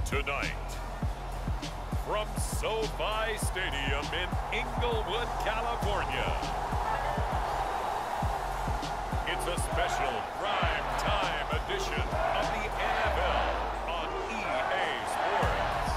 Tonight, from SoFi Stadium in Inglewood, California, it's a special prime-time edition of the NFL on EA Sports.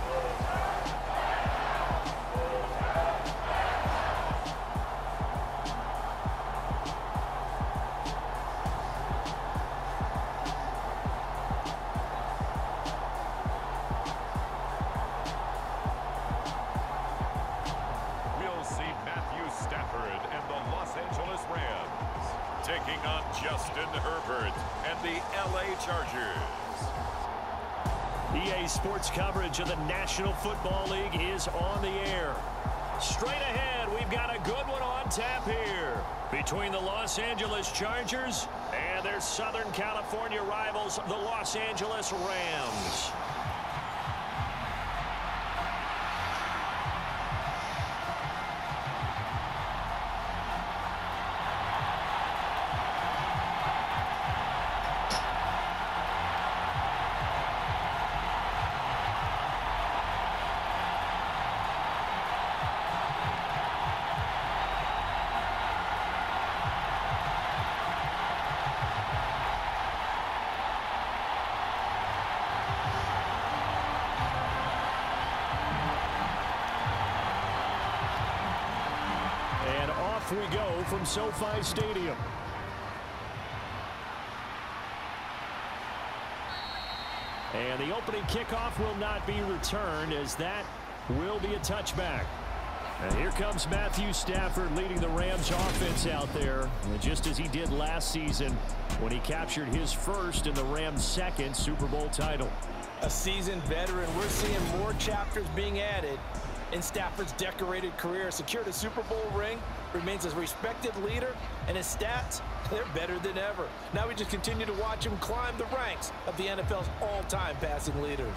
We'll see Matthew Stafford and the Los Angeles Rams taking on Justin Herbert and the LA Chargers. EA Sports coverage of the National Football League is on the air. Straight ahead, we've got a good one on tap here between the Los Angeles Chargers and their Southern California rivals, the Los Angeles Rams. We go from SoFi Stadium. And the opening kickoff will not be returned, as that will be a touchback. And here comes Matthew Stafford leading the Rams offense out there, just as he did last season when he captured his first and the Rams' second Super Bowl title. A seasoned veteran, we're seeing more chapters being added in Stafford's decorated career. Secured a Super Bowl ring, remains a respected leader, and his stats, they're better than ever. Now we just continue to watch him climb the ranks of the NFL's all-time passing leaders.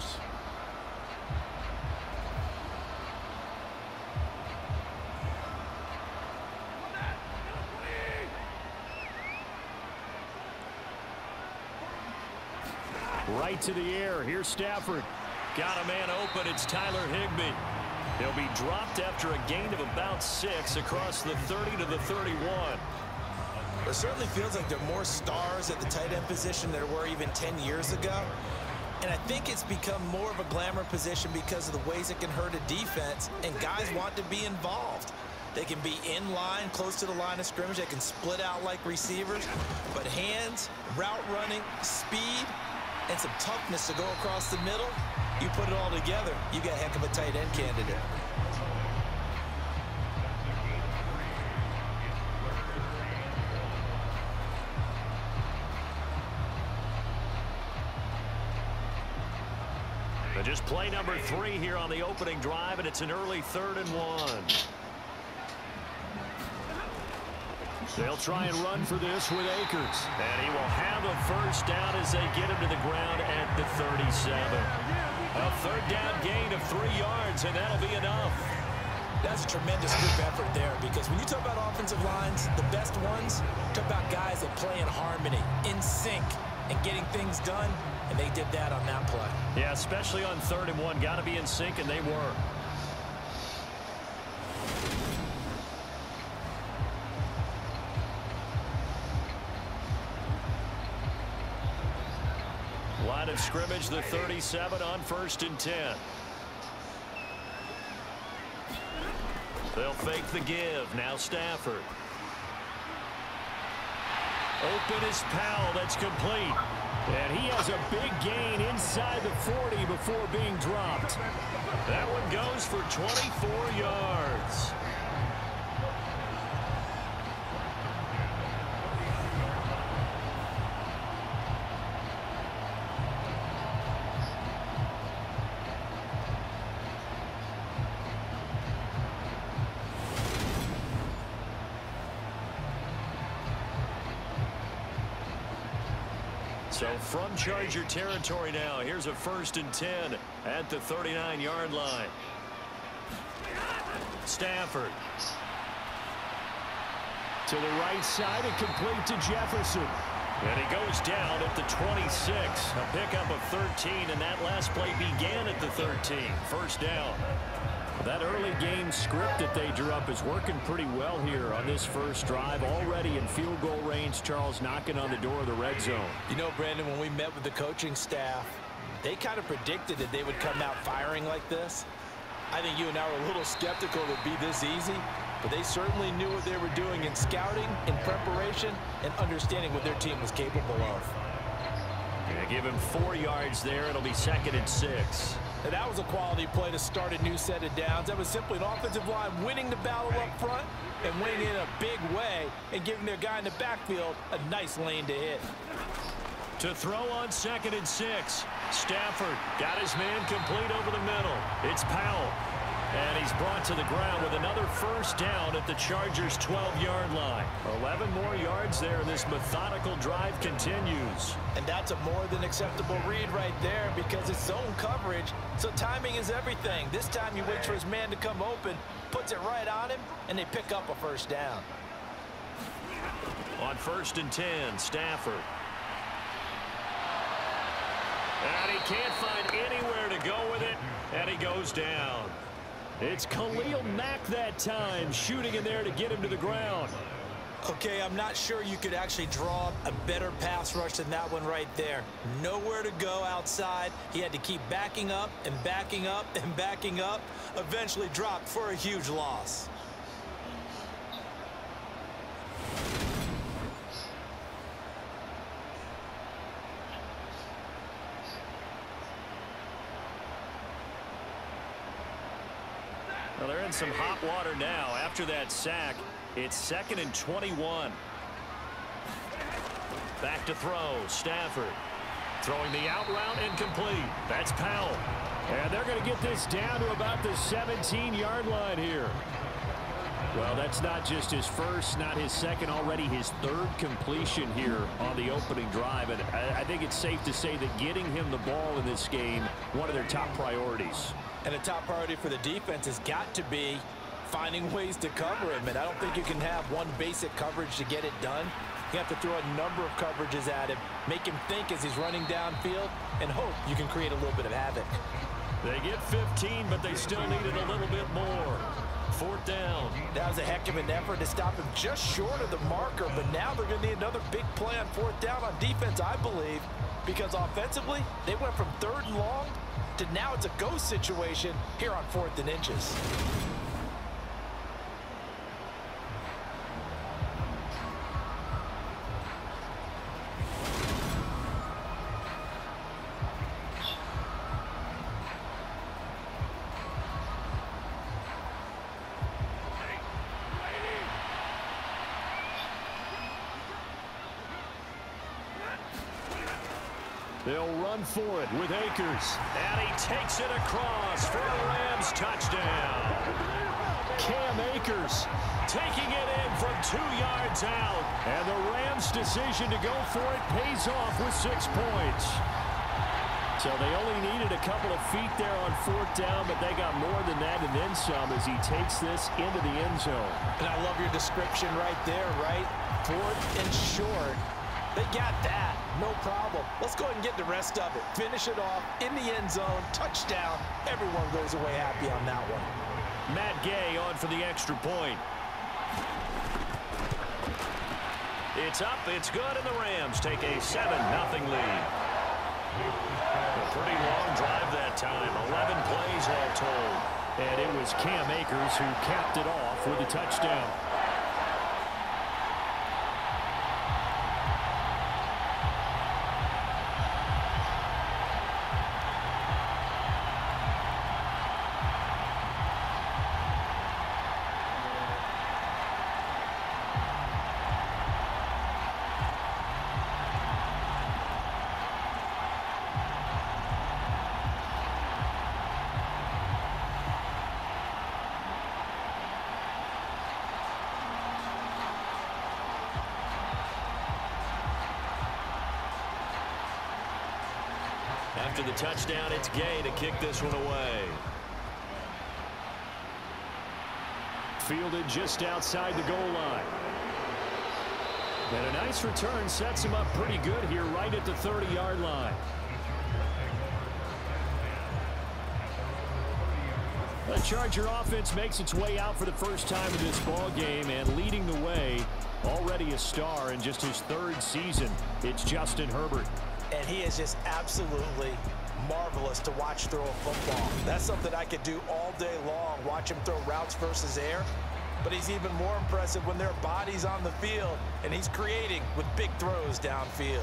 Right to the air. Here's Stafford. Got a man open. It's Tyler Higbee. He'll be dropped after a gain of about 6 across the 30 to the 31. It certainly feels like there are more stars at the tight end position than there were even 10 years ago. And I think it's become more of a glamour position because of the ways it can hurt a defense, and guys want to be involved. They can be in line, close to the line of scrimmage. They can split out like receivers. But hands, route running, speed, and some toughness to go across the middle, you put it all together, you got a heck of a tight end candidate. But just play number 3 here on the opening drive, and it's an early 3rd and 1. They'll try and run for this with Akers. And he will have a first down as they get him to the ground at the 37. A 3rd down gain of 3 yards, and that'll be enough. That's a tremendous group effort there, because when you talk about offensive lines, the best ones, talk about guys that play in harmony, in sync, and getting things done, and they did that on that play. Yeah, especially on 3rd and 1. Got to be in sync, and they were. Line of scrimmage, the 37 on 1st and 10. They'll fake the give. Now Stafford. Open is Powell. That's complete. And he has a big gain inside the 40 before being dropped. That one goes for 24 yards. So from Charger territory now, here's a 1st and 10 at the 39-yard line. Stafford. To the right side and complete to Jefferson. And he goes down at the 26. A pickup of 13, and that last play began at the 13. First down. That early game script that they drew up is working pretty well here on this first drive. Already in field goal range, Charles, knocking on the door of the red zone. You know, Brandon, when we met with the coaching staff, they kind of predicted that they would come out firing like this. I think you and I were a little skeptical it would be this easy, but they certainly knew what they were doing in scouting, in preparation, and understanding what their team was capable of. Yeah, give him 4 yards there. It'll be 2nd and 6. And that was a quality play to start a new set of downs. That was simply an offensive line winning the battle up front and winning in a big way and giving their guy in the backfield a nice lane to hit. To throw on 2nd and 6. Stafford got his man complete over the middle. It's Powell. And he's brought to the ground with another first down at the Chargers' 12-yard line. 11 more yards there, and this methodical drive continues. And that's a more than acceptable read right there because it's zone coverage, so timing is everything. This time you wait for his man to come open, puts it right on him, and they pick up a first down. On 1st and 10, Stafford. And he can't find anywhere to go with it, and he goes down. It's Khalil Mack that time, shooting in there to get him to the ground. Okay, I'm not sure you could actually draw a better pass rush than that one right there. Nowhere to go outside. He had to keep backing up and backing up and backing up. Eventually dropped for a huge loss. Well, they're in some hot water now. After that sack, it's 2nd and 21. Back to throw. Stafford throwing the out route incomplete. That's Powell. And they're going to get this down to about the 17-yard line here. Well, that's not just his first, not his second, already his 3rd completion here on the opening drive. And I think it's safe to say that getting him the ball in this game, one of their top priorities. And a top priority for the defense has got to be finding ways to cover him. And I don't think you can have one basic coverage to get it done. You have to throw a number of coverages at him, make him think as he's running downfield, and hope you can create a little bit of havoc. They get 15, but they still needed a little bit more. 4th down. That was a heck of an effort to stop him just short of the marker, but now they're going to need another big play on 4th down on defense, I believe, because offensively, they went from 3rd and long to now it's a go situation here on 4th and inches. They'll run for it with Akers. And he takes it across for a Rams touchdown. Cam Akers taking it in from 2 yards out. And the Rams' decision to go for it pays off with 6 points. So they only needed a couple of feet there on 4th down, but they got more than that and then some as he takes this into the end zone. And I love your description right there, right? 4th and short. They got that. No problem. Let's go ahead and get the rest of it. Finish it off in the end zone. Touchdown. Everyone goes away happy on that one. Matt Gay on for the extra point. It's up. It's good, and the Rams take a 7-0 lead. A pretty long drive that time. 11 plays all told. And it was Cam Akers who capped it off with a touchdown. After the touchdown, it's Gay to kick this one away. Fielded just outside the goal line. And a nice return sets him up pretty good here right at the 30-yard line. The Charger offense makes its way out for the first time in this ball game, and leading the way, already a star in just his 3rd season, it's Justin Herbert. And he is just absolutely marvelous to watch throw a football. That's something I could do all day long, watch him throw routes versus air. But he's even more impressive when there are bodies on the field, and he's creating with big throws downfield.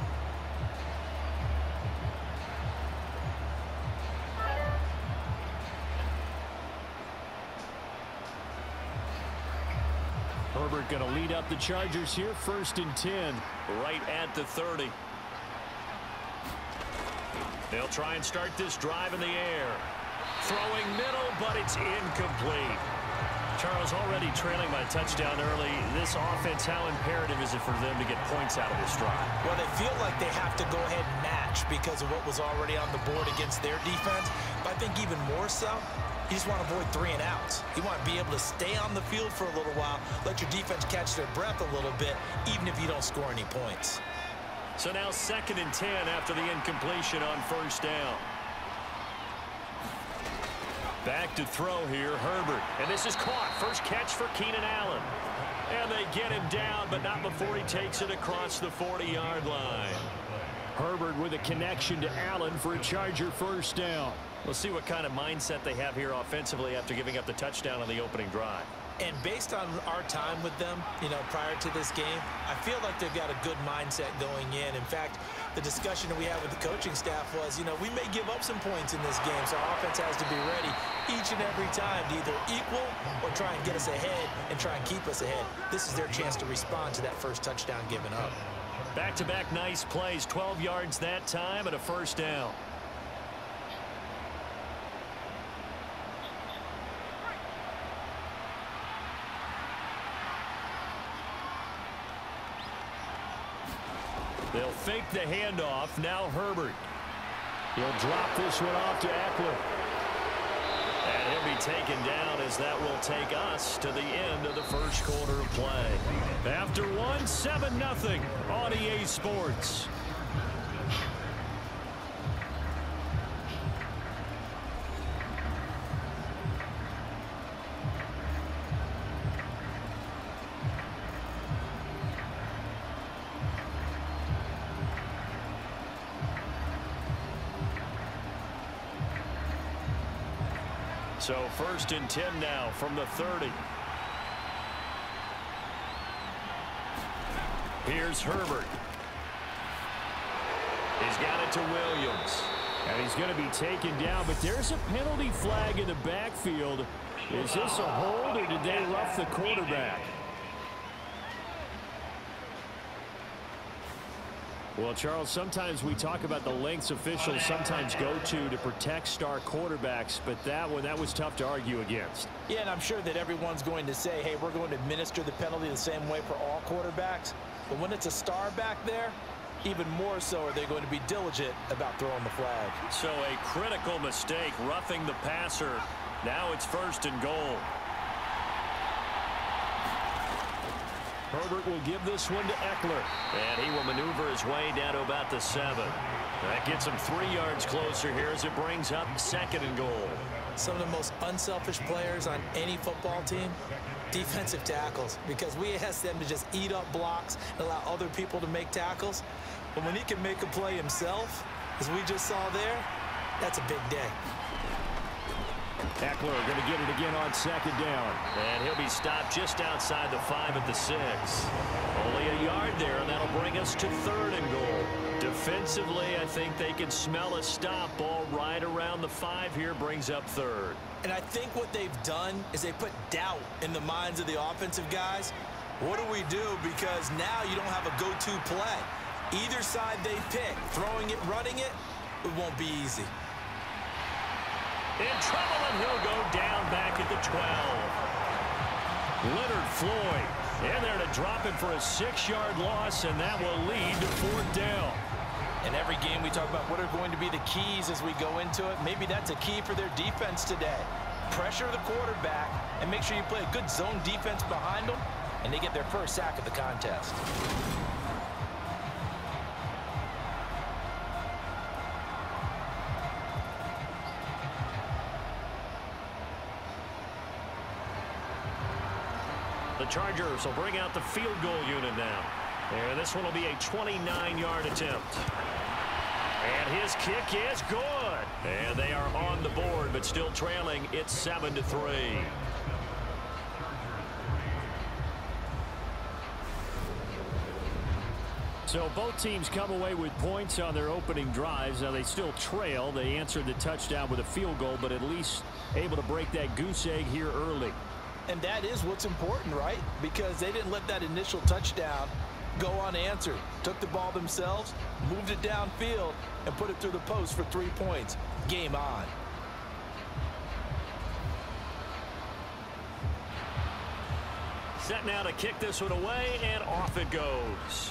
Herbert going to lead up the Chargers here, 1st and 10, right at the 30. They'll try and start this drive in the air. Throwing middle, but it's incomplete. Charles, already trailing by a touchdown early. This offense, how imperative is it for them to get points out of this drive? Well, they feel like they have to go ahead and match because of what was already on the board against their defense. But I think even more so, you just want to avoid 3 and outs. You want to be able to stay on the field for a little while, let your defense catch their breath a little bit, even if you don't score any points. So now 2nd and 10 after the incompletion on 1st down. Back to throw here, Herbert. And this is caught. First catch for Keenan Allen. And they get him down, but not before he takes it across the 40-yard line. Herbert with a connection to Allen for a Charger 1st down. We'll see what kind of mindset they have here offensively after giving up the touchdown on the opening drive. And based on our time with them, prior to this game, I feel like they've got a good mindset going in. In fact, the discussion that we had with the coaching staff was, we may give up some points in this game, so our offense has to be ready each and every time to either equal or try and get us ahead and try and keep us ahead. This is their chance to respond to that first touchdown given up. Back-to-back nice plays, 12 yards that time and a 1st down. They'll fake the handoff. Now Herbert. He'll drop this one off to Eckler. And he'll be taken down as that will take us to the end of the 1st quarter of play. After 7-0 on EA Sports. So 1st and 10 now from the 30. Here's Herbert. He's got it to Williams. And he's going to be taken down, but there's a penalty flag in the backfield. Is this a hold, or did they rough the quarterback? Well, Charles, sometimes we talk about the lengths officials sometimes go to protect star quarterbacks, but that was tough to argue against. Yeah, and I'm sure that everyone's going to say, hey, we're going to administer the penalty the same way for all quarterbacks. But when it's a star back there, even more so are they going to be diligent about throwing the flag. So a critical mistake, roughing the passer. Now it's 1st and goal. Herbert will give this one to Eckler. And he will maneuver his way down to about the 7. That gets him 3 yards closer here as it brings up 2nd and goal. Some of the most unselfish players on any football team, defensive tackles, because we ask them to just eat up blocks and allow other people to make tackles. But when he can make a play himself, as we just saw there, that's a big day. Eckler going to get it again on 2nd down. And he'll be stopped just outside the 5 at the 6. Only a yard there, and that'll bring us to 3rd and goal. Defensively, I think they can smell a stop. Ball right around the 5 here, brings up 3rd. And I think what they've done is they put doubt in the minds of the offensive guys. What do we do? Because now you don't have a go-to play. Either side they pick, throwing it, running it, it won't be easy. In trouble, and he'll go down back at the 12. Leonard Floyd in there to drop it for a 6-yard loss, and that will lead to 4th down. In every game we talk about what are going to be the keys as we go into it. Maybe that's a key for their defense today. Pressure the quarterback and make sure you play a good zone defense behind them. and they get their first sack of the contest. The Chargers will bring out the field goal unit now. And this one will be a 29-yard attempt. And his kick is good. And they are on the board, but still trailing. It's 7-3. So both teams come away with points on their opening drives. Now they still trail. They answered the touchdown with a field goal, but at least able to break that goose egg here early. And that is what's important, right? Because they didn't let that initial touchdown go unanswered. Took the ball themselves, moved it downfield, and put it through the post for 3 points. Game on. Set now to kick this one away, and off it goes.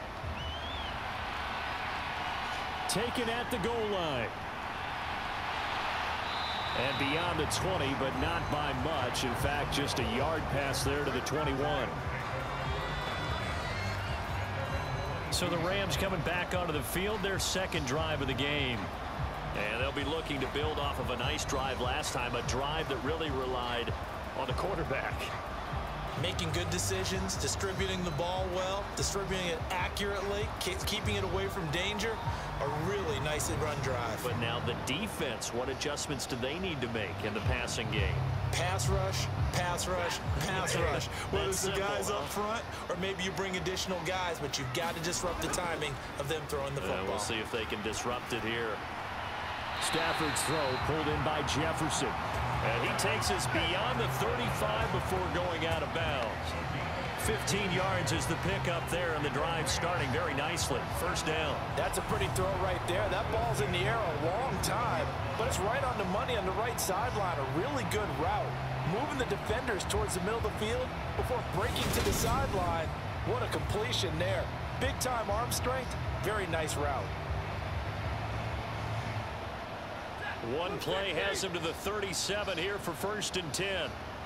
Taken at the goal line. And beyond the 20, but not by much. In fact, just a yard pass there to the 21. So the Rams coming back onto the field, their second drive of the game. And they'll be looking to build off of a nice drive last time, a drive that really relied on the quarterback. Making good decisions, distributing the ball well, distributing it accurately, keeping it away from danger. A really nice run drive. But now the defense, what adjustments do they need to make in the passing game? Pass rush, pass rush, pass rush. Whether it's the guys up front or maybe you bring additional guys, but you've got to disrupt the timing of them throwing the football. We'll see if they can disrupt it here. Stafford's throw pulled in by Jefferson. And he takes us beyond the 35 before going out of bounds. 15 yards is the pickup there, and the drive starting very nicely. First down. That's a pretty throw right there. That ball's in the air a long time, but it's right on the money on the right sideline. A really good route. Moving the defenders towards the middle of the field before breaking to the sideline. What a completion there. Big-time arm strength. Very nice route. One play has him to the 37 here for 1st and 10.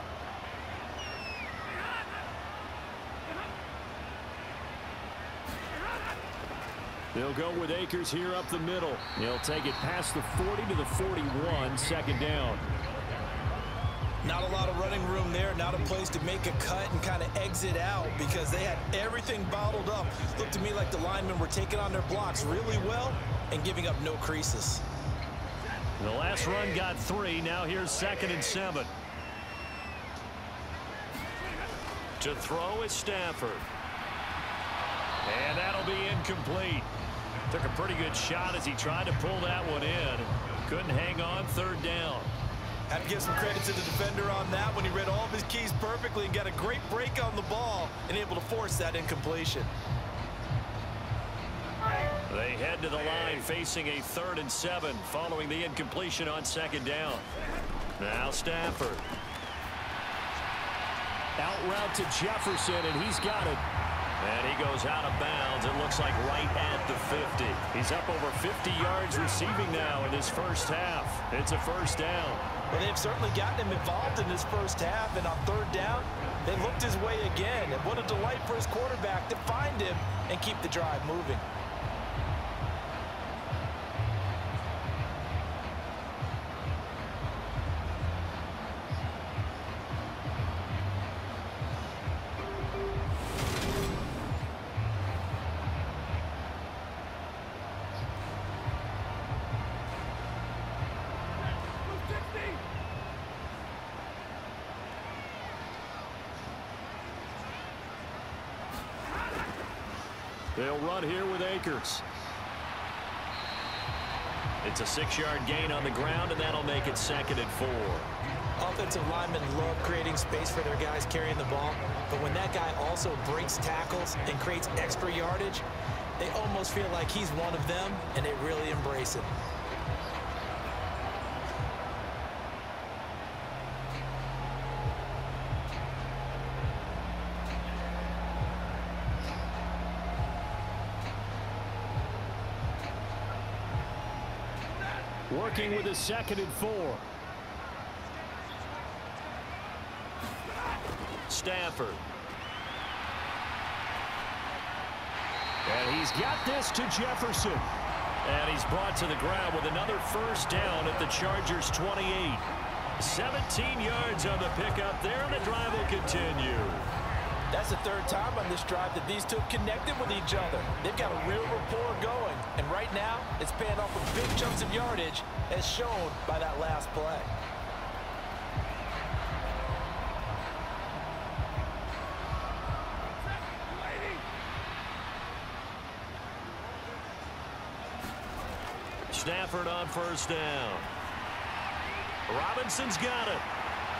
They'll go with Akers here up the middle. He'll take it past the 40 to the 41, second down. Not a lot of running room there, not a place to make a cut and kind of exit out because they had everything bottled up. Looked to me like the linemen were taking on their blocks really well and giving up no creases. The last run got 3. Now here's 2nd and 7. To throw is Stafford. And that'll be incomplete. Took a pretty good shot as he tried to pull that one in. Couldn't hang on, 3rd down. Have to give some credit to the defender on that when he read all of his keys perfectly and got a great break on the ball and able to force that incompletion. They head to the line facing a 3rd and 7 following the incompletion on 2nd down. Now Stafford. Out route to Jefferson, and he's got it. And he goes out of bounds. It looks like right at the 50. He's up over 50 yards receiving now in his first half. It's a first down. Well, they've certainly gotten him involved in this first half, and on 3rd down, they looked his way again. And what a delight for his quarterback to find him and keep the drive moving. They'll run here with Akers. It's a 6-yard gain on the ground, and that'll make it 2nd and 4. Offensive linemen love creating space for their guys carrying the ball, but when that guy also breaks tackles and creates extra yardage, they almost feel like he's one of them, and they really embrace it. Working with a 2nd and 4. Stafford. And he's got this to Jefferson. And he's brought to the ground with another first down at the Chargers' 28. 17 yards on the pickup there, and the drive will continue. That's the third time on this drive that these two have connected with each other. They've got a real rapport going. And right now, it's paying off with big chunks of yardage, as shown by that last play. Stafford on first down. Robinson's got it.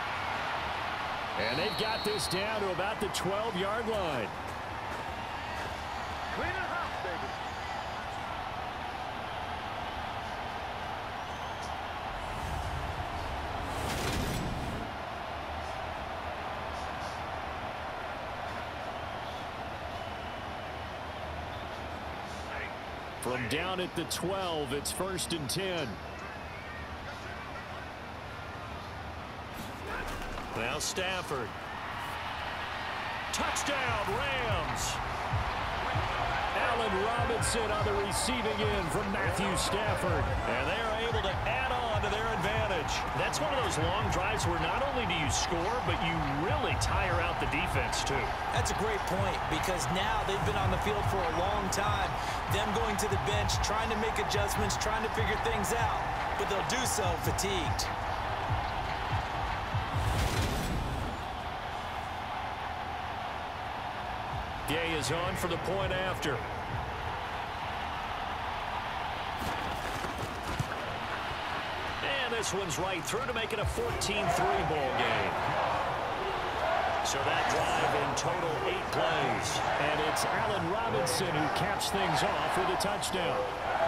And they've got this down to about the 12-yard line. Clean it up, baby. From down at the 12, it's 1st and 10. Now Stafford. Touchdown, Rams. Allen Robinson on the receiving end from Matthew Stafford. And they are able to add on to their advantage. That's one of those long drives where not only do you score, but you really tire out the defense, too. That's a great point, because now they've been on the field for a long time. Them going to the bench, trying to make adjustments, trying to figure things out. But they'll do so fatigued. Gay is on for the point after. And this one's right through to make it a 14-3 ball game. So that drive in total 8 plays. And it's Allen Robinson who caps things off with a touchdown.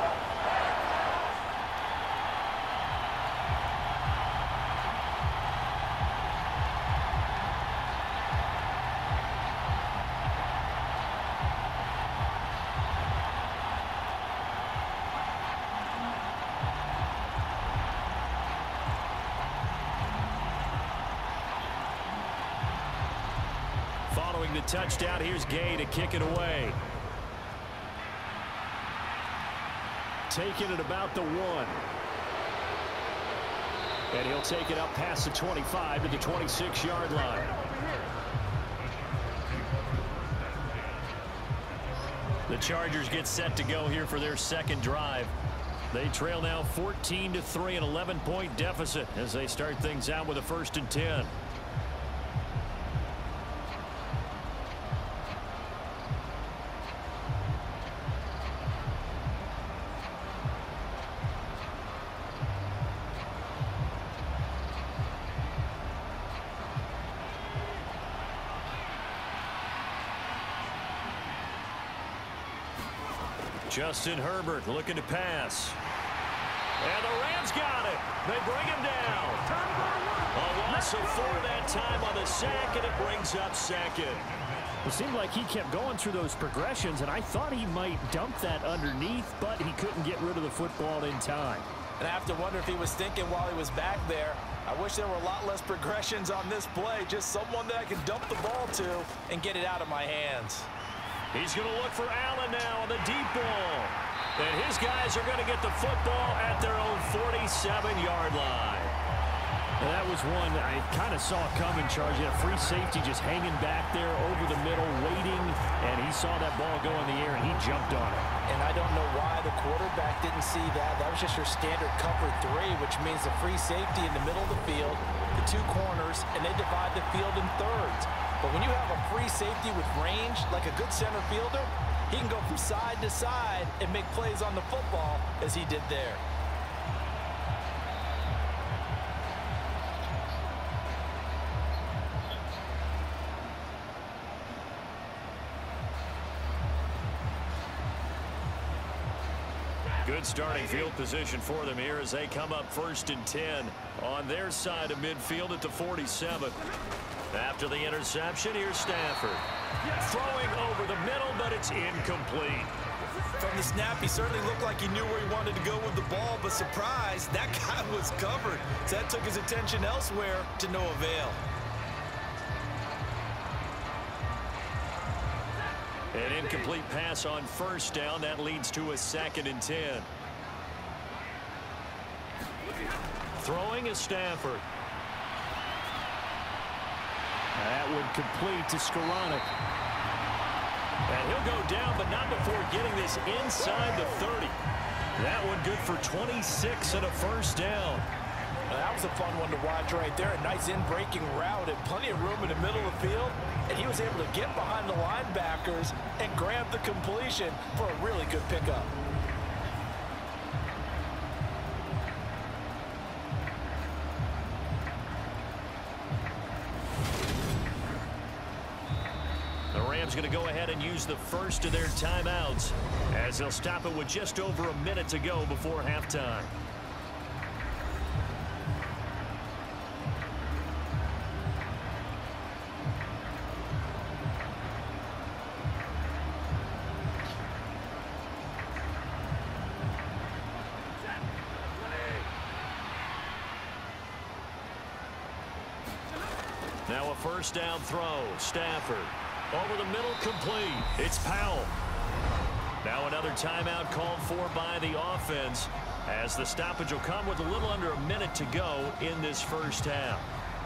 Following the touchdown, here's Gay to kick it away. Taking it about the 1. And he'll take it up past the 25 to the 26-yard line. The Chargers get set to go here for their second drive. They trail now 14-3, an 11-point deficit as they start things out with a 1st and 10. Justin Herbert looking to pass. And the Rams got it. They bring him down. A loss of 4 that time on the sack, and it brings up 2nd. It seemed like he kept going through those progressions, and I thought he might dump that underneath, but he couldn't get rid of the football in time. And I have to wonder if he was thinking while he was back there, I wish there were a lot less progressions on this play. Just someone that I can dump the ball to and get it out of my hands. He's going to look for Allen now on the deep ball. And his guys are going to get the football at their own 47-yard line. And that was one that I kind of saw coming, Charge. He had a free safety just hanging back there over the middle, waiting, and he saw that ball go in the air, and he jumped on it. And I don't know why the quarterback didn't see that. That was just your standard cover 3, which means the free safety in the middle of the field, the 2 corners, and they divide the field in thirds. But when you have a free safety with range, like a good center fielder, he can go from side to side and make plays on the football as he did there. Good starting field position for them here as they come up 1st and 10 on their side of midfield at the 47. After the interception, here's Stafford. Throwing over the middle, but it's incomplete. From the snap, he certainly looked like he knew where he wanted to go with the ball, but surprise, that guy was covered. So that took his attention elsewhere to no avail. An incomplete pass on first down. That leads to a 2nd and 10. Throwing is Stafford. That would complete to Skoranek. And he'll go down, but not before getting this inside the 30. That one good for 26 and a first down. That was a fun one to watch right there. A nice in-breaking route and plenty of room in the middle of the field. And he was able to get behind the linebackers and grab the completion for a really good pickup. The Rams going to go ahead and use the first of their timeouts as they'll stop it with just over a minute to go before halftime. Now a first down throw. Stafford. Over the middle, complete. It's Powell. Now another timeout called for by the offense as the stoppage will come with a little under a minute to go in this first half.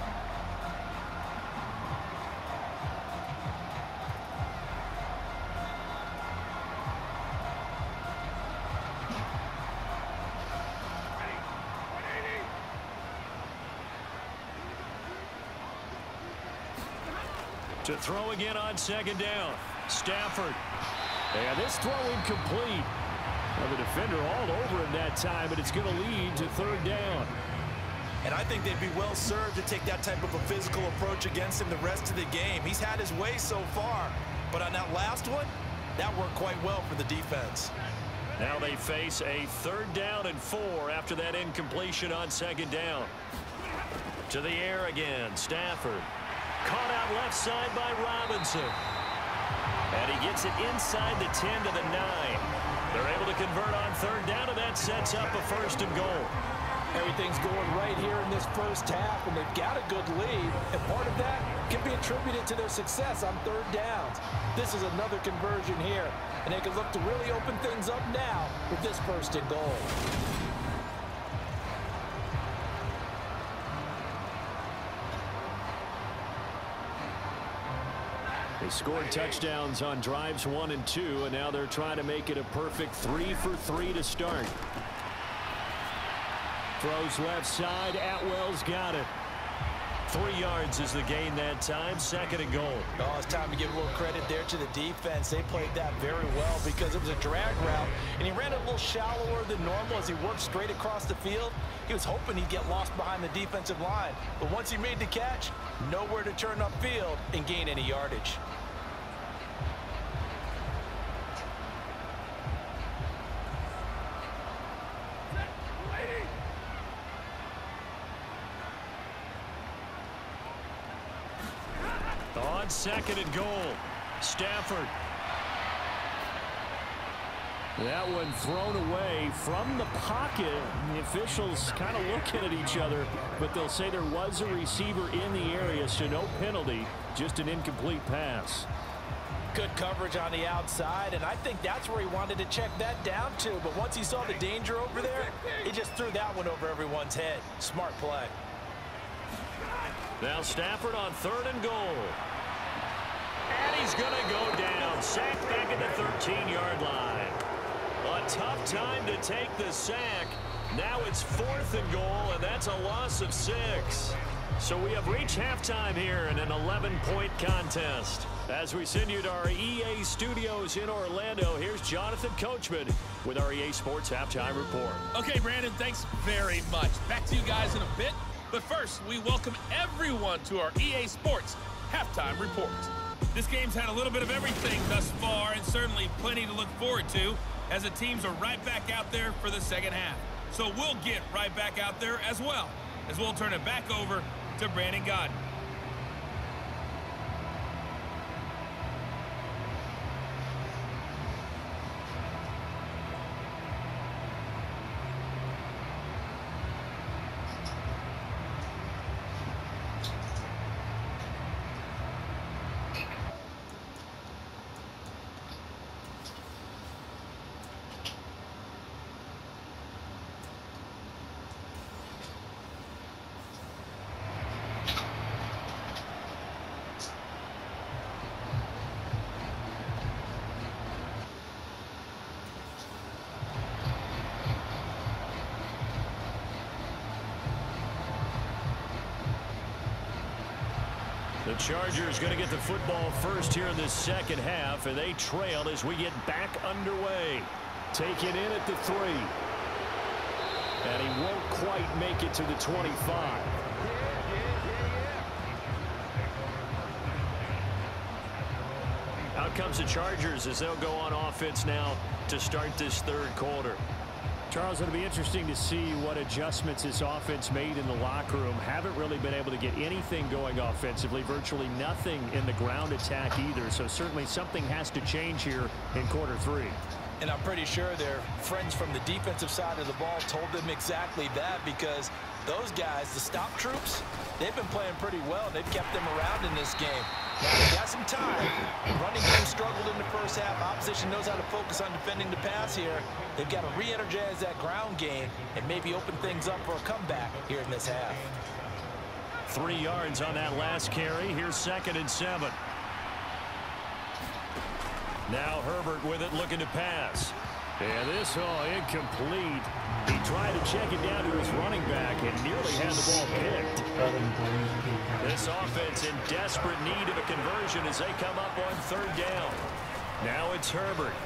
To throw again on 2nd down. Stafford. And this throw incomplete. Well, the defender all over him that time, but it's going to lead to 3rd down. And I think they'd be well served to take that type of a physical approach against him the rest of the game. He's had his way so far, but on that last one, that worked quite well for the defense. Now they face a 3rd down and 4 after that incompletion on 2nd down. To the air again. Stafford. Caught out left side by Robinson. And he gets it inside the 10 to the 9. They're able to convert on 3rd down, and that sets up a 1st and goal. Everything's going right here in this first half, and they've got a good lead. And part of that can be attributed to their success on 3rd downs. This is another conversion here, and they can look to really open things up now with this 1st and goal. They scored touchdowns on drives 1 and 2, and now they're trying to make it a perfect 3 for 3 to start. Throws left side. Atwell's got it. 3 yards is the gain that time. 2nd and goal. Oh, it's time to give a little credit there to the defense. They played that very well because it was a drag route, and he ran it a little shallower than normal as he worked straight across the field. He was hoping he'd get lost behind the defensive line, but once he made the catch, nowhere to turn upfield and gain any yardage. On 2nd and goal. Stafford. That one thrown away from the pocket. The officials kind of looking at each other, but they'll say there was a receiver in the area, so no penalty, just an incomplete pass. Good coverage on the outside, and I think that's where he wanted to check that down to. But once he saw the danger over there, he just threw that one over everyone's head. Smart play. Now Stafford on 3rd and goal. And he's going to go down. Sacked back at the 13-yard line. A tough time to take the sack. Now it's 4th and goal, and that's a loss of 6. So we have reached halftime here in an 11-point contest. As we send you to our EA studios in Orlando, here's Jonathan Coachman with our EA Sports Halftime Report. Okay, Brandon, thanks very much. Back to you guys in a bit. But first, we welcome everyone to our EA Sports Halftime Report. This game's had a little bit of everything thus far, and certainly plenty to look forward to, as the teams are right back out there for the second half. So we'll get right back out there as well, as we'll turn it back over to Brandon Gaudin. The Chargers going to get the football first here in this second half, and they trail as we get back underway. Taken in at the 3. And he won't quite make it to the 25. Out comes the Chargers as they'll go on offense now to start this third quarter. Charles, it'll be interesting to see what adjustments this offense made in the locker room. Haven't really been able to get anything going offensively, virtually nothing in the ground attack either. So certainly something has to change here in quarter 3. And I'm pretty sure their friends from the defensive side of the ball told them exactly that, because those guys, the stop troops, they've been playing pretty well. They've kept them around in this game. Now they got some time. Running game struggled in the first half. Opposition knows how to focus on defending the pass here. They've got to re-energize that ground game and maybe open things up for a comeback here in this half. 3 yards on that last carry. Here's 2nd and 7. Now Herbert with it, looking to pass. And this, incomplete. He tried to check it down to his running back and nearly had the ball picked. This offense in desperate need of a conversion as they come up on 3rd down. Now it's Herbert.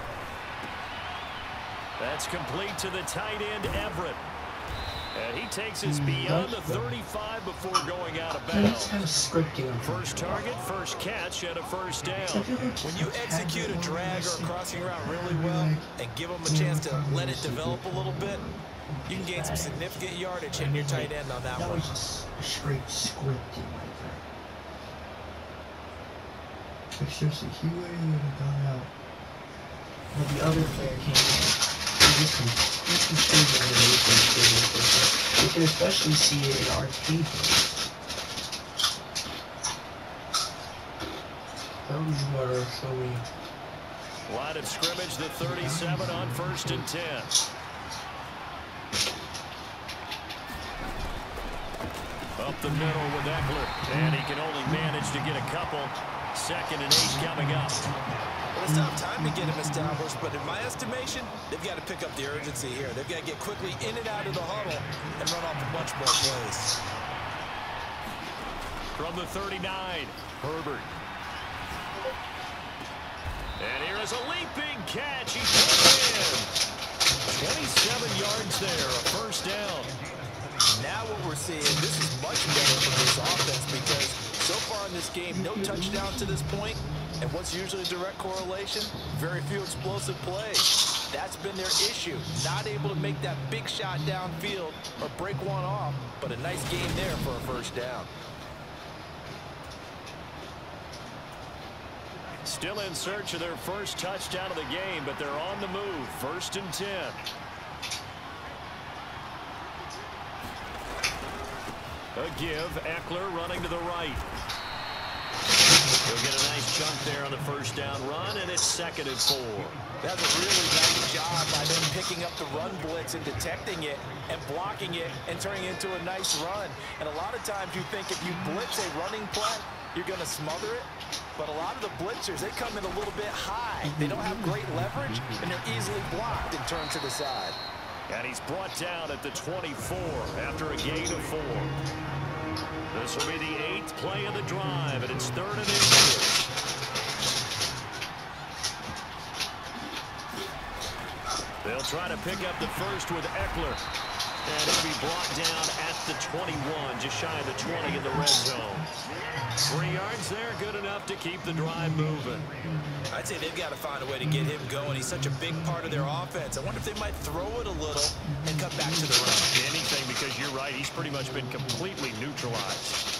That's complete to the tight end, Everett. And he takes us beyond the 35 before going out of bounds. First target, first catch, and a first down. When you execute a drag or a crossing route really well and give them a chance to let it develop a little bit, you can gain some significant yardage hitting your tight end on that one. That was just a straight scripting right there. It's just that he would have gone out. But the other player came in. You can especially see it in our tape. Those were so we. Line of scrimmage, the 37 on 1st and 10. Up the middle with Eckler, and he can only manage to get a couple. 2nd and 8 coming up. Well, it's not time to get him established, but in my estimation, they've got to pick up the urgency here. They've got to get quickly in and out of the huddle and run off a bunch more plays. From the 39, Herbert. And here is a leaping catch. He put it in. 27 yards there, a first down. Now what we're seeing, this is much better for this offense, because so far in this game, no touchdown to this point. And what's usually a direct correlation? Very few explosive plays. That's been their issue. Not able to make that big shot downfield or break one off, but a nice game there for a first down. Still in search of their first touchdown of the game, but they're on the move. 1st and 10. A give. Eckler running to the right. He'll get a nice chunk there on the first down run, and it's 2nd and 4. That's a really nice job by them picking up the run blitz and detecting it and blocking it and turning it into a nice run. And a lot of times you think if you blitz a running play, you're going to smother it. But a lot of the blitzers, they come in a little bit high. They don't have great leverage, and they're easily blocked and turned to the side. And he's brought down at the 24 after a gain of 4. This will be the 8th play of the drive, and it's 3rd and 8. They'll try to pick up the first with Eckler. And he'll be brought down at the 21, just shy of the 20 in the red zone. 3 yards there, good enough to keep the drive moving. I'd say they've got to find a way to get him going. He's such a big part of their offense. I wonder if they might throw it a little and cut back to the run. Anything, because you're right, he's pretty much been completely neutralized.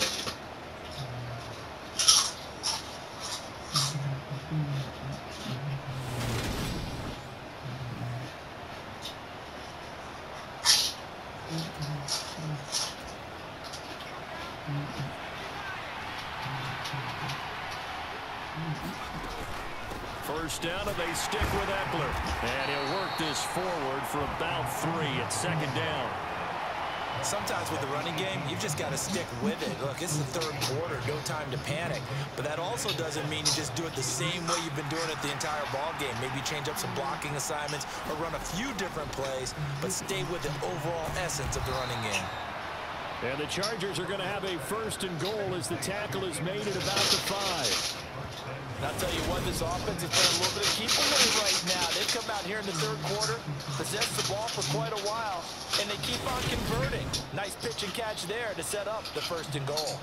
First down, and they stick with Eckler. And he'll work this forward for about 3 at 2nd down. Sometimes with the running game, you've just got to stick with it. Look, it's the 3rd quarter, no time to panic. But that also doesn't mean you just do it the same way you've been doing it the entire ball game. Maybe change up some blocking assignments or run a few different plays, but stay with the overall essence of the running game. And the Chargers are going to have a 1st and goal as the tackle is made at about the 5. And I'll tell you what, this offense has playing a little bit of keep away right now. They've come out here in the 3rd quarter, possessed the ball for quite a while, and they keep on converting. Nice pitch and catch there to set up the 1st and goal.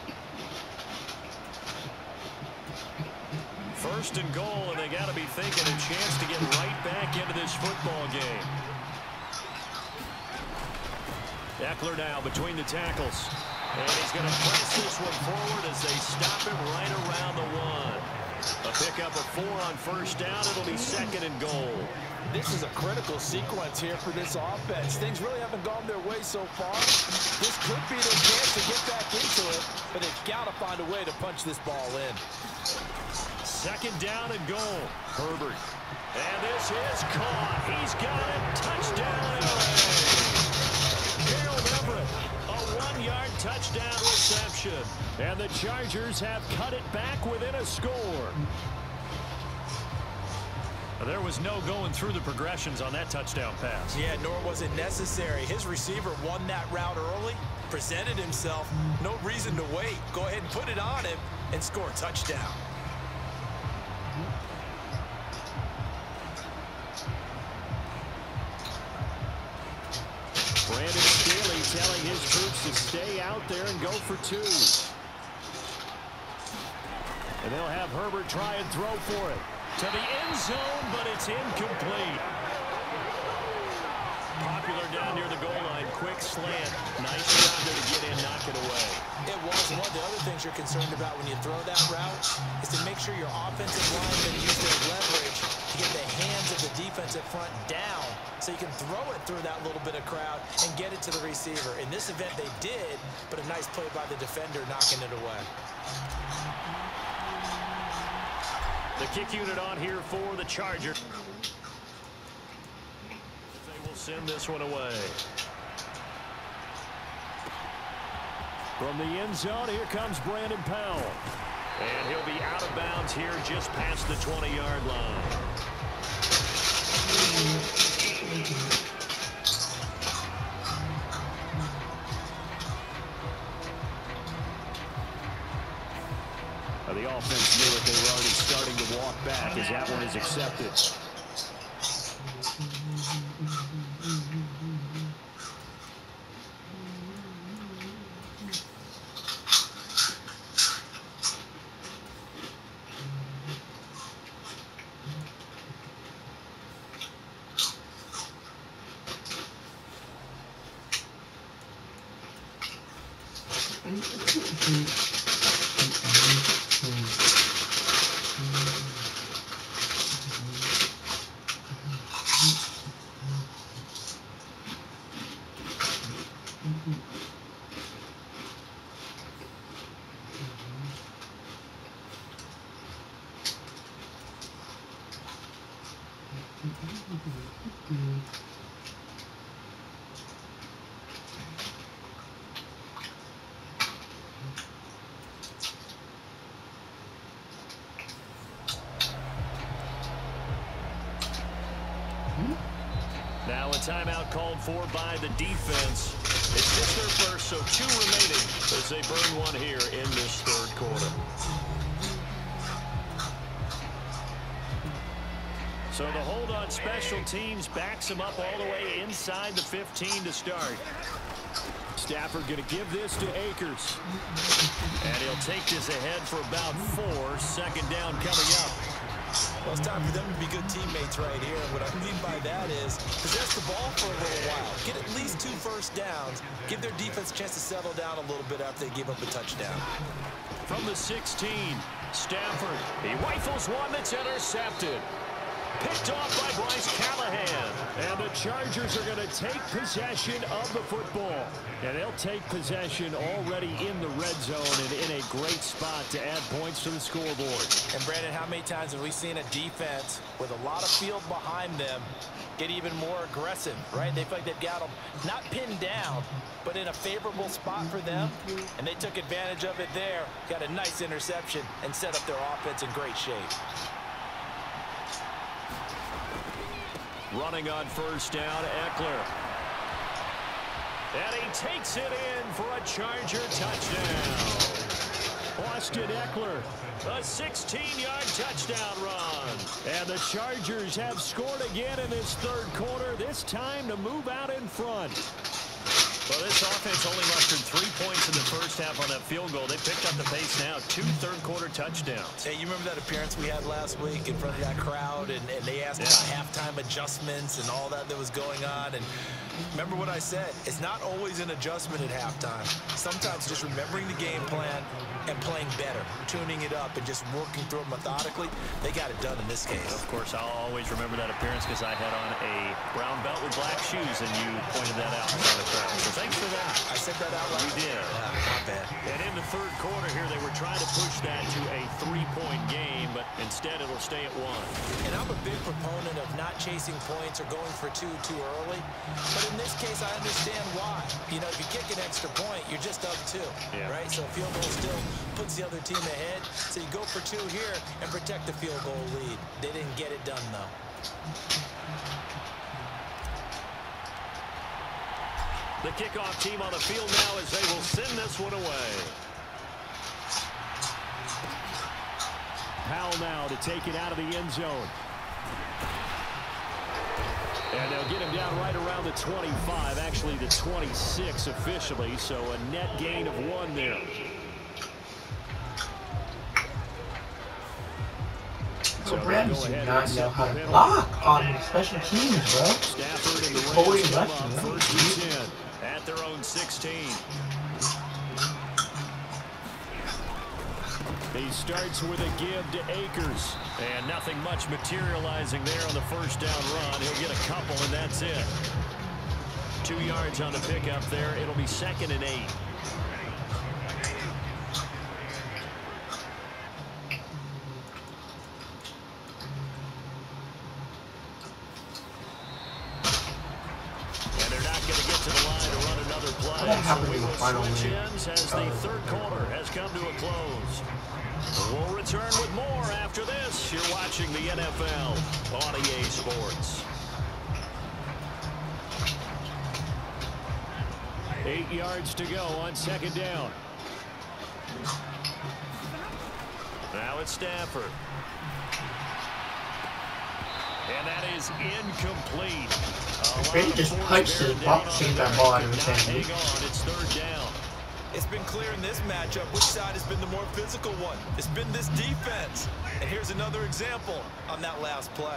1st and goal, and they got to be thinking a chance to get right back into this football game. Eckler now between the tackles. And he's going to press this one forward as they stop him right around the 1. A pickup of 4 on 1st down. It'll be 2nd and goal. This is a critical sequence here for this offense. Things really haven't gone their way so far. This could be their chance to get back into it, but they've got to find a way to punch this ball in. 2nd down and goal. Herbert. And this is caught. He's got it. Touchdown, LA. Gerald Everett, a 1-yard touchdown reception. And the Chargers have cut it back within a score. There was no going through the progressions on that touchdown pass. Yeah, nor was it necessary. His receiver won that route early, presented himself. No reason to wait. Go ahead and put it on him and score a touchdown. Brandon Staley telling his troops to stay out there and go for 2. And they'll have Herbert try and throw for it. To the end zone, but it's incomplete. Popular down near the goal line. Quick slant. Nice job there to get in, knock it away. It was. One of the other things you're concerned about when you throw that route is to make sure your offensive linemen use their leverage to get the hands of the defensive front down so you can throw it through that little bit of crowd and get it to the receiver. In this event, they did, but a nice play by the defender knocking it away. The kick unit on here for the Chargers. They will send this one away. From the end zone, here comes Brandon Powell. And he'll be out of bounds here just past the 20-yard line. The offense knew it. They were already starting to walk back as that one is accepted. Now a timeout called for by the defense. It's just their first, so 2 remaining as they burn one here in this 3rd quarter. So the hold on special teams backs him up all the way inside the 15 to start. Stafford going to give this to Akers. And he'll take this ahead for about 4. 2nd down coming up. Well, it's time for them to be good teammates right here. And what I mean by that is possess the ball for a little while. Get at least 2 first downs. Give their defense a chance to settle down a little bit after they give up a touchdown. From the 16, Stafford. He rifles one that's intercepted. Picked off by Bryce Callahan. And the Chargers are going to take possession of the football. And they'll take possession already in the red zone and in a great spot to add points to the scoreboard. And Brandon, how many times have we seen a defense with a lot of field behind them get even more aggressive, right? They feel like they've got them not pinned down, but in a favorable spot for them. And they took advantage of it there. Got a nice interception and set up their offense in great shape. Running on 1st down, Eckler. And he takes it in for a Charger touchdown. Austin Ekeler, a 16-yard touchdown run. And the Chargers have scored again in this third quarter, this time to move out in front. Well, this offense only mustered 3 points in the first half on that field goal. They picked up the pace now. 2 third-quarter touchdowns. Hey, you remember that appearance we had last week in front of that crowd, and they asked about halftime adjustments and all that was going on. And remember what I said? It's not always an adjustment at halftime. Sometimes just remembering the game plan and playing better, tuning it up and just working through it methodically. They got it done in this case. Of course, I'll always remember that appearance because I had on a brown belt with black shoes, and you pointed that out in the crowd. So thanks for that. I said that out loud. You did. Not bad. And in the third quarter here, they were trying to push that to a 3-point game, but instead it'll stay at 1. And I'm a big proponent of not chasing points or going for 2 too early. But in this case, I understand why. You know, if you kick an extra point, you're just up 2, right? So field goal still puts the other team ahead. So you go for 2 here and protect the field goal lead. They didn't get it done, though. The kickoff team on the field now as they will send this one away. Powell now to take it out of the end zone. And they'll get him down right around the 25, actually the 26 officially, so a net gain of 1 there. So Rams do not know how to block on special teams, bro. Stafford and the Always Rams left come up first and 10 at their own 16. He starts with a give to Akers. And nothing much materializing there on the first down run. He'll get a couple, and that's it. 2 yards on the pickup there. It'll be 2nd and 8. And they're not going to get to the line to run another play. So we will switch ends as the third quarter has come to a close. We'll return with more after this. You're watching the NFL on EA Sports. 8 yards to go on 2nd down. Now it's Stafford. And that is incomplete. Brady just punched the boxing that ball out of his hand. Hang on, it's 3rd down. It's been clear in this matchup which side has been the more physical one. It's been this defense. And here's another example on that last play.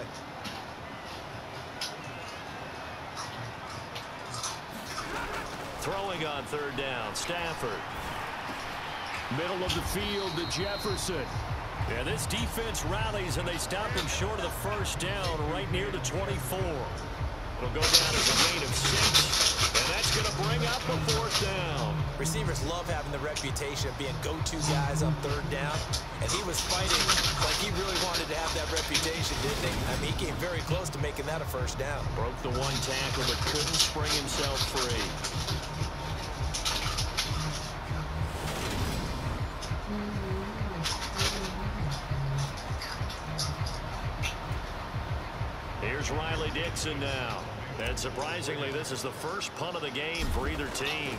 Throwing on 3rd down, Stafford. Middle of the field to Jefferson. Yeah, this defense rallies and they stop him short of the first down right near the 24. It'll go down as a gain of 6. And that's going to bring up a 4th down. Receivers love having the reputation of being go-to guys on 3rd down. And he was fighting like he really wanted to have that reputation, didn't he? I mean, he came very close to making that a 1st down. Broke the 1 tackle but couldn't spring himself free. Here's Riley Dixon now. And surprisingly, this is the first punt of the game for either team.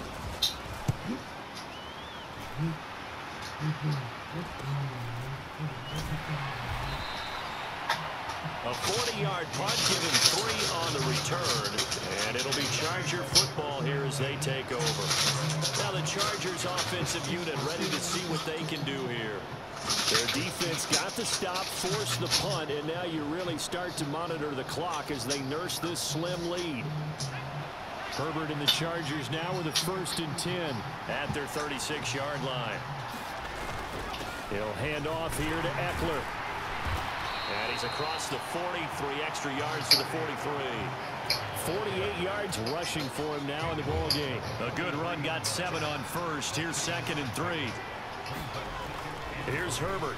A 40-yard punt, giving 3 on the return. And it'll be Charger football here as they take over. Now the Chargers offensive unit ready to see what they can do here. Their defense got the stop, forced the punt, and now you really start to monitor the clock as they nurse this slim lead. Herbert and the Chargers now with a 1st and 10 at their 36-yard line. He'll hand off here to Ekeler. And he's across the 40, 3 extra yards to the 43. 48 yards rushing for him now in the ball game. A good run, got 7 on 1st. Here's 2nd and 3. Here's Herbert.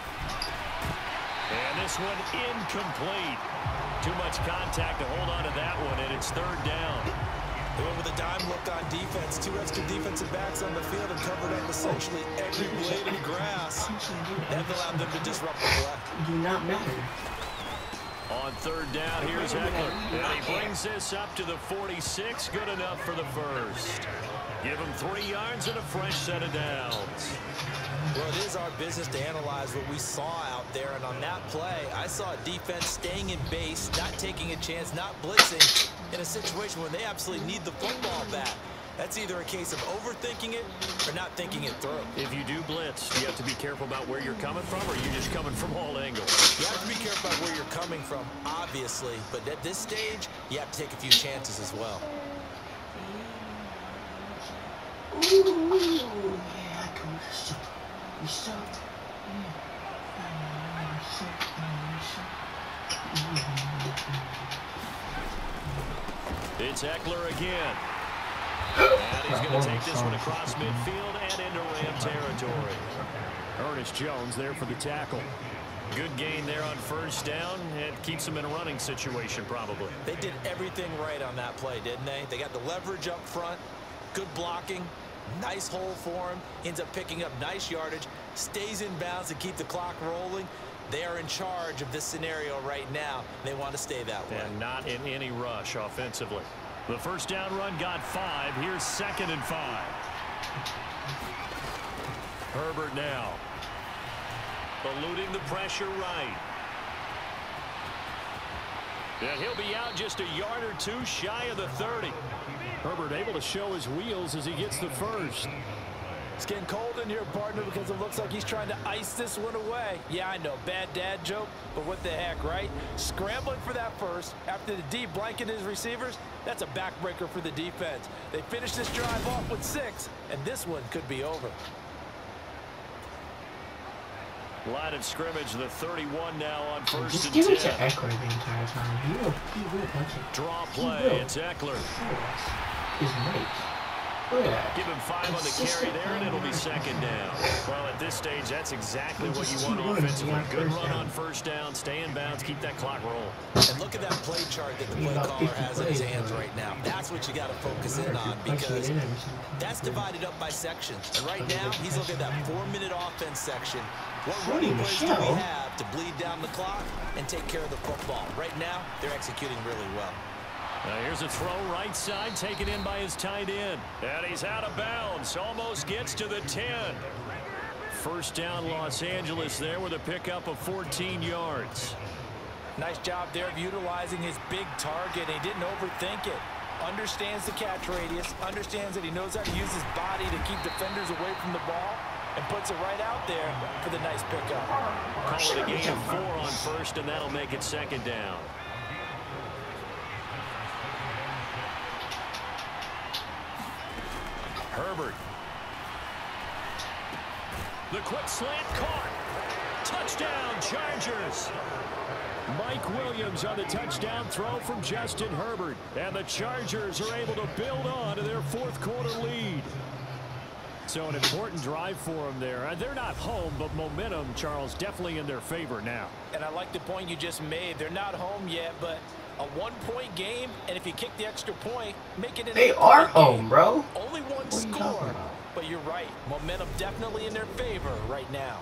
And this one incomplete. Too much contact to hold on to that one, and it's 3rd down. They went with a dime look on defense. 2 extra defensive backs on the field and covered up essentially every blade of grass. That allowed them to disrupt the play. Do not matter. On third down, here's Ekeler. And he brings this up to the 46. Good enough for the first. Give him 3 yards and a fresh set of downs. Well, it is our business to analyze what we saw out there. And on that play, I saw a defense staying in base, not taking a chance, not blitzing in a situation where they absolutely need the football back. That's either a case of overthinking it or not thinking it through. If you do blitz, you have to be careful about where you're coming from, or you're just coming from all angles. You have to be careful about where you're coming from, obviously. But at this stage, you have to take a few chances as well. Ooh, yeah, I told you so. You suck. It's Ekeler again. And he's going to take this one across midfield and into Ram territory. Ernest Jones there for the tackle. Good gain there on first down. It keeps him in a running situation probably. They did everything right on that play, didn't they? They got the leverage up front, good blocking, nice hole for him, ends up picking up nice yardage, stays in bounds to keep the clock rolling. They are in charge of this scenario right now. They want to stay that way. And not in any rush offensively. The first down run got 5. Here's 2nd and 5. Herbert now. Eluding the pressure right. And he'll be out just a yard or 2 shy of the 30. Herbert able to show his wheels as he gets the first. It's getting cold in here, partner, because it looks like he's trying to ice this one away. Yeah, I know, bad dad joke, but what the heck, right? Scrambling for that first after the D blanket his receivers, that's a backbreaker for the defense. They finish this drive off with 6, and this one could be over. Line of scrimmage, the 31 now on first and 10. Just give it to Ekeler the entire time. He will punch it. Draw play, it's Ekeler. He's nice. Look at that. Give him 5 on the carry there, and it'll be 2nd down. Well, at this stage, that's exactly what you want offensively. Good run on first down, stay in bounds, keep that clock rolling. And look at that play chart that the play caller has in his hands right now. That's what you got to focus in on, because that's divided up by sections. And right now, he's looking at that 4-minute offense section. What running plays do we have to bleed down the clock and take care of the football? Right now, they're executing really well. Now here's a throw right side, taken in by his tight end. And he's out of bounds, almost gets to the 10. First down, Los Angeles there with a pickup of 14 yards. Nice job there of utilizing his big target. He didn't overthink it. Understands the catch radius, understands that he knows how to use his body to keep defenders away from the ball, and puts it right out there for the nice pickup. Call it a gain of 4 on first, and that'll make it 2nd down. Herbert. The quick slant caught. Touchdown, Chargers. Mike Williams on the touchdown throw from Justin Herbert. And the Chargers are able to build on to their 4th quarter lead. So an important drive for them there. They're not home, but momentum, Charles, definitely in their favor now. And I like the point you just made. They're not home yet, but a 1-point game, and if you kick the extra point, make it an 8-point They are home, bro. Only one score, but you're right. Momentum definitely in their favor right now.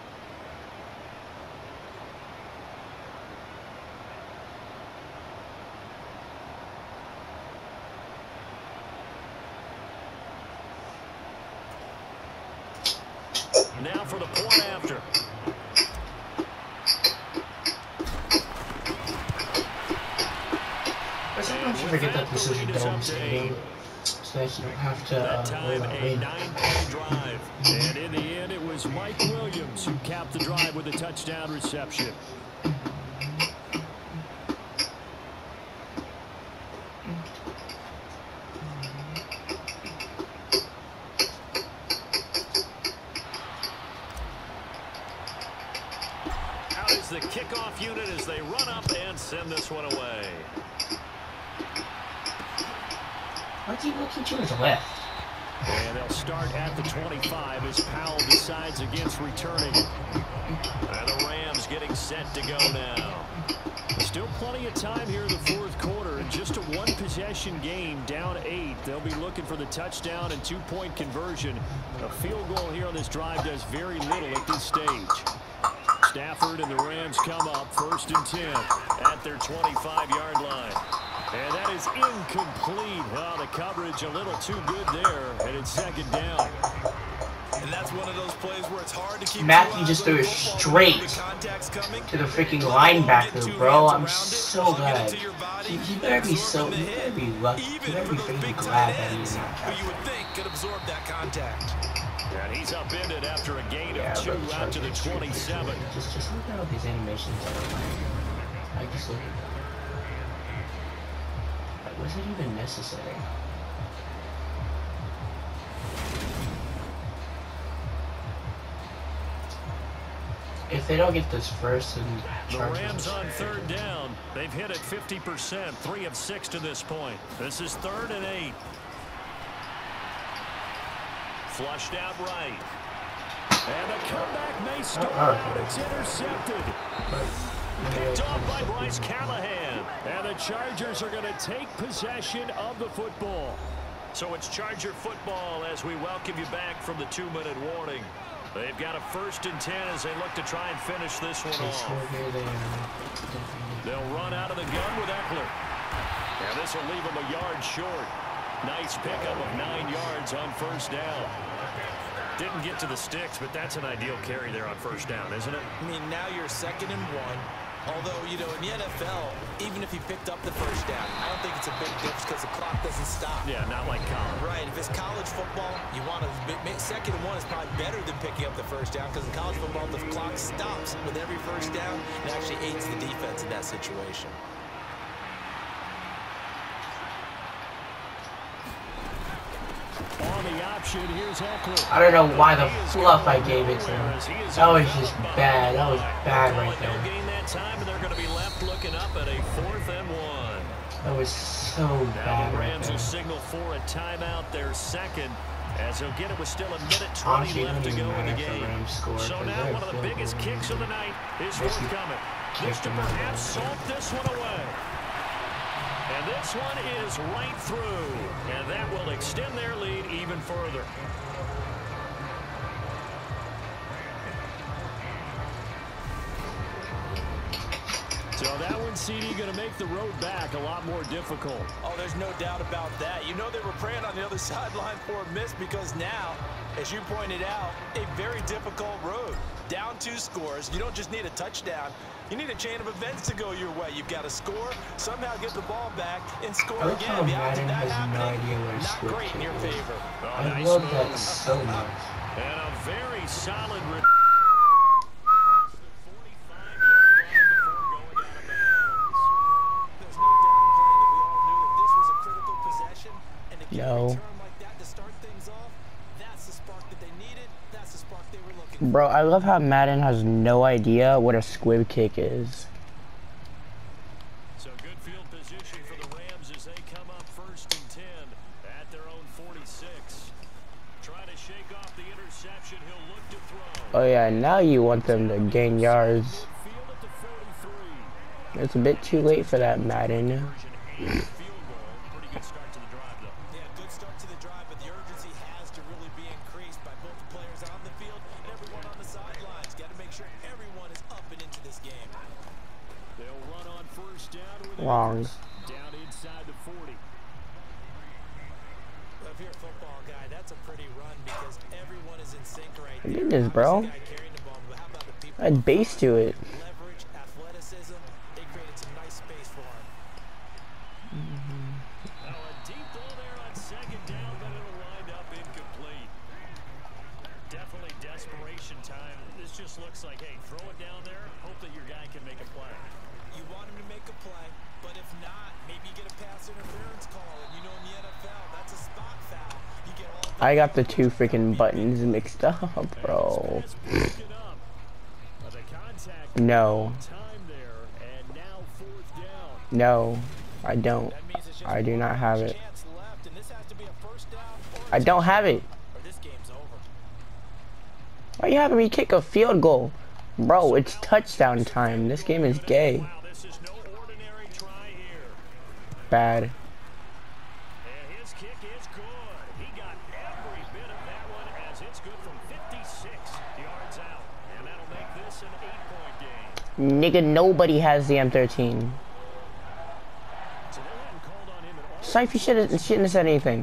Now for the point after. Sometimes you forget that this is a dome stadium, so that you don't have to that time, worry about a 9-point drive. And in the end, it was Mike Williams who capped the drive with a touchdown reception. Out is the kickoff unit as they run up and send this one away. What's he looking to his left? And they'll start at the 25 as Powell decides against returning. And the Rams getting set to go now. Still plenty of time here in the 4th quarter, and just a 1-possession game, down 8. They'll be looking for the touchdown and 2-point conversion. A field goal here on this drive does very little at this stage. Stafford and the Rams come up 1st and 10 at their 25-yard line. And that is incomplete. Oh, the coverage a little too good there, and it's 2nd down. And that's one of those plays where it's hard to keep Matthew just threw it straight to the freaking linebacker, bro. I'm so glad. He better be so, he better be lucky. He better be freaking glad that he's not who you would think could absorb that contact. And he's upended after a gain of 2 out to the 27. Just look at all these animations that are like. I just look at them. Like, was it even necessary? If they don't get this first, and the Rams on 3rd down, they've hit it 50%, 3 of 6 to this point. This is 3rd and 8. Flushed out right. And the comeback may start out. It's intercepted. Picked off by Bryce Callahan. And the Chargers are going to take possession of the football. So it's Charger football as we welcome you back from the 2-minute warning. They've got a 1st and 10 as they look to try and finish this one off. They'll run out of the gun with Eckler. And this will leave them a yard short. Nice pickup of 9 yards on 1st down. Didn't get to the sticks, but that's an ideal carry there on 1st down, isn't it? I mean, now you're 2nd and 1. Although, you know, in the NFL, even if he picked up the 1st down, I don't think it's a big difference because the clock doesn't stop. Yeah, not like college. Right. If it's college football, you want to 2nd and 1 is probably better than picking up the 1st down because in college football, the clock stops with every 1st down and actually aids the defense in that situation. On the option, here's Eckler. I don't know why the fluff I gave it to him. That was just bad. That was bad right there. No gain that time, and they're going to be left looking up at a 4th and 1. That was so Now bad the right Rams there. will signal for a timeout, their 2nd, as he'll get it with still a minute 20 Honestly, left to go in the game. Score, So now one of the biggest kicks of the night is forthcoming. Just to perhaps salt this one away. And this one is right through, and that will extend their lead even further. So that one, CD, going to make the road back a lot more difficult. Oh, there's no doubt about that. You know they were praying on the other sideline for a miss because now, as you pointed out, a very difficult road. Down 2 scores. You don't just need a touchdown. You need a chain of events to go your way. You've got to score, somehow get the ball back, and score I again. The odds of that has no happening, idea where not great in your favor. Oh, I nice love move. that so much. And a very solid No. Bro, I love how Madden has no idea what a squib kick is. So good field position for the Rams as they come up 1st and 10 at their own 46. Trying to shake off the interception, he'll look to throw. Oh yeah, now you want them to gain yards. Field at the 43. It's a bit too late for that, Madden. Field goal. Pretty good start to the drive, though. Yeah, good start to the drive, but the urgency has to really be increased by both the players on the field and everyone on the sidelines. Got to make sure everyone is up and into this game. They'll run on 1st down with Long. down inside the 40. Well, if you're a football guy, that's a pretty run because everyone is in sync right Look there. at this, bro. Obviously, guy carrying the ball, but how about the people Add base to it. leverage, athleticism? They created some nice space for him. Oh, a deep ball there on 2nd down, but it'll wind up incomplete. Definitely desperation time. This just looks like, hey, throw it down there, hope that your guy can make a play. You want him to make a play, but if not, maybe you get a pass interference call. And you know in the NFL, that's a spot foul. You get all I got the 2 freaking buttons mixed up, bro. No. Time there, and now 4th down. No, I don't. That means it's just I do not have it. chance left, and this has to be a 1st down or I don't have it. or this game's over. Why are you having me kick a field goal? Bro, it's touchdown time. This game is gay. Wow, this is no ordinary try here. Bad. And his kick is good. He got every bit of that one as it's good from 56 yards out. And that'll make this an 8-point Nigga, nobody has the M13. Syfe, you shouldn't have said anything.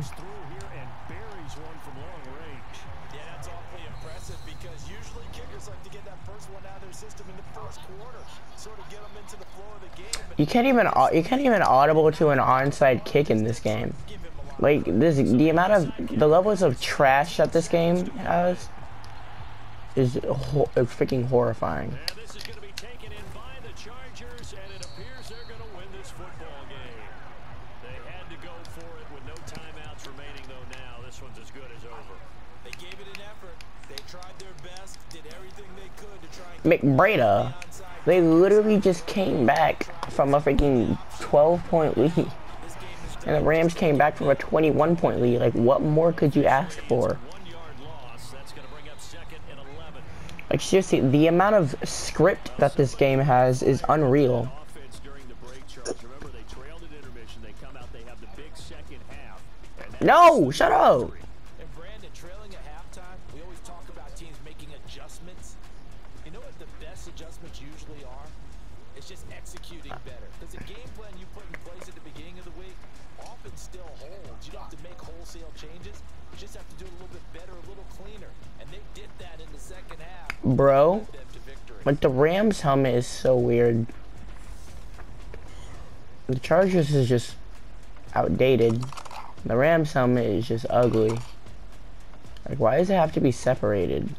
You can't even audible to an onside kick in this game. Like the amount of the levels of trash that this game has is freaking horrifying. This is going to be taken in by the Chargers, and it appears they're going to win this football game. They had to go for it with no timeouts remaining, though. Now this one's as good as over. They gave it an effort. They tried their best, did everything they could to try and McBreda, they literally just came back from a freaking 12-point lead. And the Rams came back from a 21-point lead. Like, what more could you ask for? Like, seriously, the amount of script that this game has is unreal. No, shut up. And Brandon, trailing at halftime, we always talk about teams making adjustments. You know what the best adjustments usually are? It's just executing better. Because the game plan you put in place at the beginning of the week often still holds. You don't have to make wholesale changes. You just have to do it a little bit better, a little cleaner. And they did that in the second half. Bro, like the Rams helmet is so weird. The Chargers is just outdated. The Rams helmet is just ugly. Like, why does it have to be separated?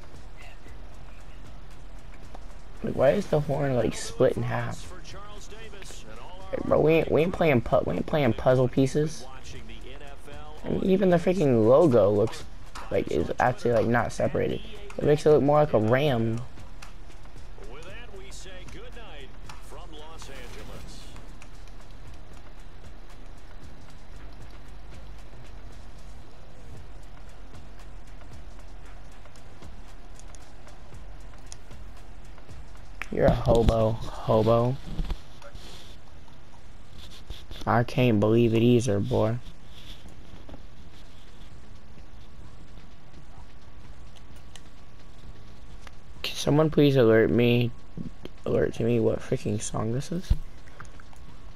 Like, why is the horn like split in half? Like, bro, we ain't playing puzzle pieces. And even the freaking logo looks like is actually like not separated. It makes it look more like a ram. With that, we say good night from Los Angeles. You're a hobo. I can't believe it either, boy. Can someone please alert to me what freaking song this is?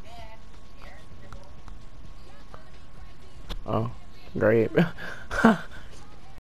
Oh, great.